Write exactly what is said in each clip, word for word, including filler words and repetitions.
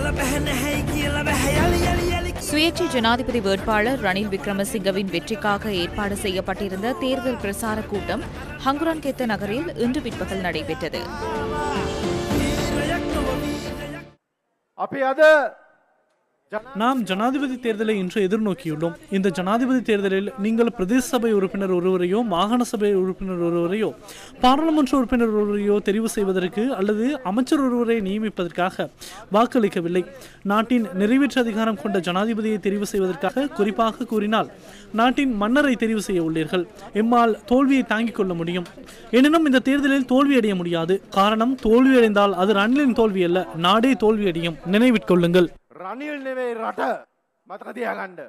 சுயேட்சை ஜனாதிபதி வேட்பாளர் ரணில் விக்ரமசிங்கவின் வெற்றிக்காக ஏற்பாடு செய்யப்பட்டிருந்த தேர்தல் பிரசார கூட்டம் ஹங்குரான்கெத்த நகரில் இன்று பிற்பகல் நடைபெற்றது. நாம் ஜனாதிபதி தேர்தலை இன்று எதிர்நோக்கியுள்ளோம். இந்த ஜனாதிபதி தேர்தலில் நீங்கள் பிரதேச சபை உறுப்பினர் ஒருவரையோ, மாகாண சபை உறுப்பினர் ஒருவரையோ, பாராளுமன்ற உறுப்பினர் ஒருவரையோ தெரிவு செய்வதற்கு அல்லது அமைச்சர் ஒருவரை நியமிப்பதற்காக வாக்களிக்கவில்லை. நாட்டின் நிறைவேற்று அதிகாரம் கொண்ட ஜனாதிபதியை தெரிவு செய்வதற்காக குறிப்பாக கூறினால் நாட்டின் மன்னரை தெரிவு செய்ய உள்ளீர்கள். எம்மால் தோல்வியை தாங்கிக் கொள்ள முடியும். எனினும் இந்த தேர்தலில் தோல்வியடைய முடியாது. காரணம், தோல்வியடைந்தால் அது ரணிலின் தோல்வி அல்ல, நாடே தோல்வியடையும். நினைவிற்கொள்ளுங்கள். ரணில் නෙවෙයි රට මතක තියාගන්න.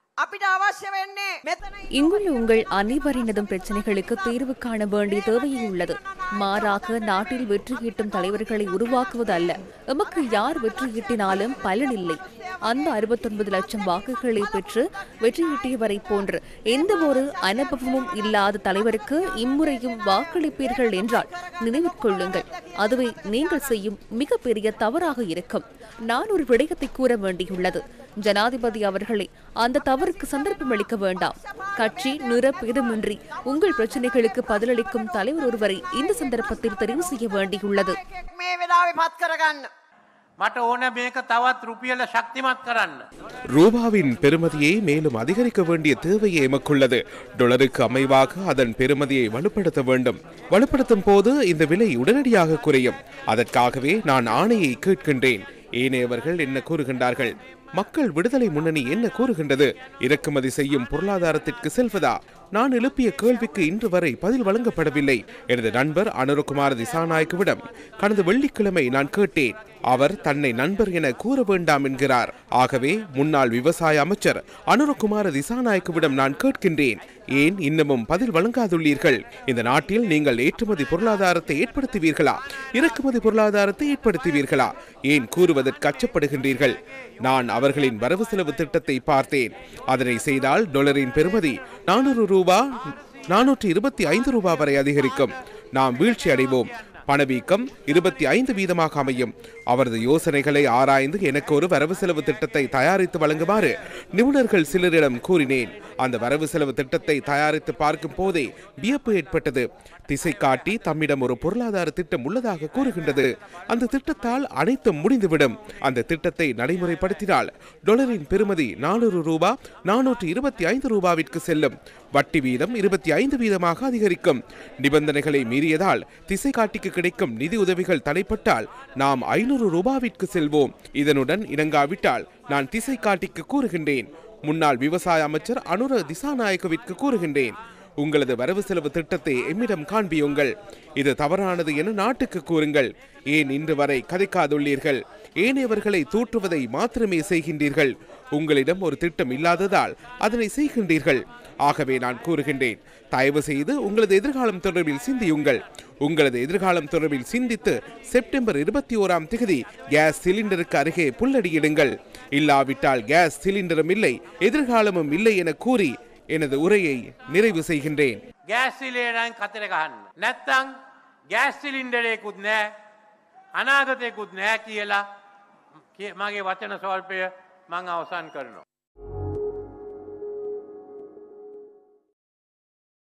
இங்குள்ள உங்கள் அனைவரினதும் பிரச்சனைகளுக்கு தீர்வு காண வேண்டிய தேவையே உள்ளது. மாறாக நாட்டில் வெற்றி ஈட்டும் தலைவர்களை உருவாக்குவது அல்ல. எமக்கு யார் வெற்றி ஈட்டினாலும் பலனில்லை. அந்த அறுபத்தொன்பது லட்சம் வாக்குகளை பெற்று வெற்றியீட்டியவரை போன்று எந்த ஒரு அனுபவமும் இல்லாத தலைவருக்கு இம்முறையும் வாக்களிப்பீர்கள் என்றால் நினைவிற்கொள்ளுங்கள், அதுவே நீங்கள் செய்யும் மிகப்பெரிய தவறாக இருக்கும். நான் ஒரு விடயத்தை கூற வேண்டியுள்ளது. ஜனாதிபதி அவர்களே, அந்த தவறுக்கு சந்தர்ப்பம் அளிக்க வேண்டாம். கட்சி நிற பேதமின்றி உங்கள் பிரச்சனைகளுக்கு பதிலளிக்கும் தலைவர் ஒருவரை இந்த சந்தர்ப்பத்தில் தெரிவு செய்ய வேண்டியுள்ளது. ரூபாவின் பெறுமதியை மேலும் அதிகரிக்க வேண்டிய தேவையே எமக்குள்ளது. டாலருக்கு அமைவாக அதன் பெறுமதியை வலுப்படுத்த வேண்டும். வலுப்படுத்தும் போது இந்த விலை உடனடியாக குறையும். அதற்காகவே நான் ஆணையை கேட்கின்றேன். ஏனையவர்கள் என்ன கூறுகின்றார்கள்? மக்கள் விடுதலை முன்னணி என்ன கூறுகின்றது? இறக்குமதி செய்யும் பொருளாதாரத்திற்கு செல்வதா? நான் எழுப்பிய கேள்விக்கு இன்று வரை பதில் வழங்கப்படவில்லை. எனது நண்பர் அனுரகுமார திசாநாயக்கவிடம் கடந்த வெள்ளிக்கிழமை நான் கேட்டேன். அவர் தன்னை நண்பர் என கூற வேண்டாம் என்கிறார். ஆகவே முன்னாள் விவசாய அமைச்சர் அனுரகுமார திசாநாயக்கவிடம் நான் கேட்கின்றேன், ஏன் இன்னமும் பதில் வழங்காதுள்ளீர்கள்? இந்த நாட்டில் நீங்கள் ஏற்றுமதி பொருளாதாரத்தை ஏற்படுத்துவீர்களா, இறக்குமதி பொருளாதாரத்தை ஏற்படுத்துவீர்களா? ஏன் கூறுவதற்கு அச்சப்படுகின்றீர்கள்? நான் அவர்களின் வரவு செலவு திட்டத்தை பார்த்தேன். அதனை செய்தால் டாலரின் பெறுமதி நானூறு ரூபா நானூற்றி இருபத்தி ஐந்து ரூபாய் வரை அதிகரிக்கும். நாம் வீழ்ச்சி அடைவோம். பணவீக்கம் இருபத்தி ஐந்து வீதமாக அமையும். அவரது யோசனைகளை ஆராய்ந்து எனக்கு ஒரு வரவு செலவு திட்டத்தை தயாரித்து வழங்குமாறு நிபுணர்கள் சிலரிடம் கூறினேன். அந்த வரவு செலவு திட்டத்தை தயாரித்து பார்க்கும் போதே வியப்பு ஏற்பட்டது. திசை காட்டி தம்மிடம் ஒரு பொருளாதார திட்டம் உள்ளதாக கூறுகின்றது. அந்த திட்டத்தால் அனைத்தும் முடிந்துவிடும். அந்த திட்டத்தை நடைமுறைப்படுத்தினால் டாலரின் பெறுமதி நானூறு ரூபாய் நானூற்றி இருபத்தி ஐந்து ரூபாவிற்கு செல்லும். வட்டி வீதம் இருபத்தி ஐந்து வீதமாக அதிகரிக்கும். நிபந்தனைகளை மீறியதால் திசை காட்டிக்கு கிடைக்கும் நிதி உதவிகள் தடைப்பட்டால் நாம் ஐநூறு ரூபாவிற்கு செல்வோம். இதனுடன் இணங்காவிட்டால் நான் திசை காட்டிக்கு கூறுகின்றேன், முன்னாள் விவசாய அமைச்சர் அனுர திசாநாயக்கவிற்கு கூறுகின்றேன், உங்களது வரவு செலவு திட்டத்தை எம்மிடம் காண்பியுங்கள். இது தவறானது என நாட்டுக்கு கூறுங்கள். ஏன் இன்று வரை கதைக்காதுள்ளீர்கள்? ஏனையவர்களை தூற்றுவதை மாத்திரமே செய்கின்றீர்கள். உங்களிடம் ஒரு திட்டம் இல்லாததால் அதனை செய்கின்றீர்கள். ஆகவே நான் கூறுகின்றேன், தயவு செய்து உங்களது எதிர்காலம் தொடர்பில் சிந்தியுங்கள். உங்களது எதிர்காலம் தொடர்பில் சிந்தித்து செப்டம்பர் இருபத்தி ஓராம் தேதி கேஸ் சிலிண்டருக்கு அருகே புல்லடியிடுங்கள். இல்லாவிட்டால் கேஸ் சிலிண்டரும் இல்லை, எதிர்காலமும் இல்லை என கூறி எனது உரையை நிறைவு செய்கின்றேன். கேஸ் சிலிண்டர் கத்திர ගහන්න. නැත්තම් ගෑස් සිලින්ඩරයකුත් නැහැ, අනාගතයකුත් නැහැ කියලා මගේ වචන ස්වල්පය මම අවසන් කරනවා.